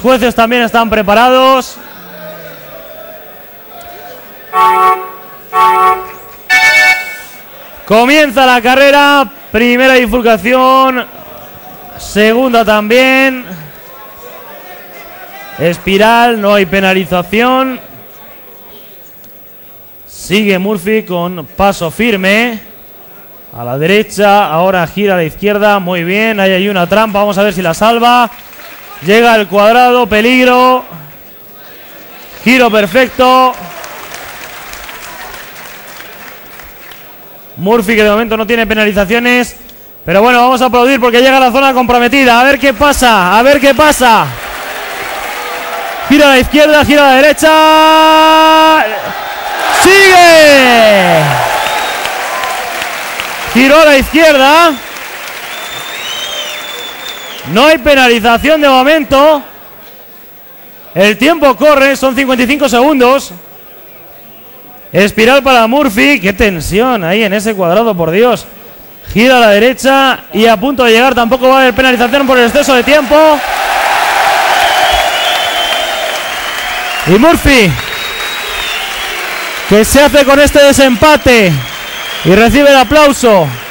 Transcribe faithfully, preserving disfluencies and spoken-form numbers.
jueces también están preparados. Comienza la carrera. Primera bifurcación. Segunda también. Espiral, no hay penalización. Sigue Murphy con paso firme. A la derecha, ahora gira a la izquierda. Muy bien, ahí hay una trampa. Vamos a ver si la salva. Llega al cuadrado, peligro. Giro perfecto. Murphy, que de momento no tiene penalizaciones. Pero bueno, vamos a aplaudir porque llega a la zona comprometida. A ver qué pasa, a ver qué pasa. Gira a la izquierda, gira a la derecha. ¡Sigue! Giró a la izquierda. No hay penalización de momento. El tiempo corre, son cincuenta y cinco segundos. Espiral para Murphy. Qué tensión ahí en ese cuadrado, por Dios. Gira a la derecha y a punto de llegar. Tampoco va a haber penalización por el exceso de tiempo. Y Murphy, que se hace con este desempate y recibe el aplauso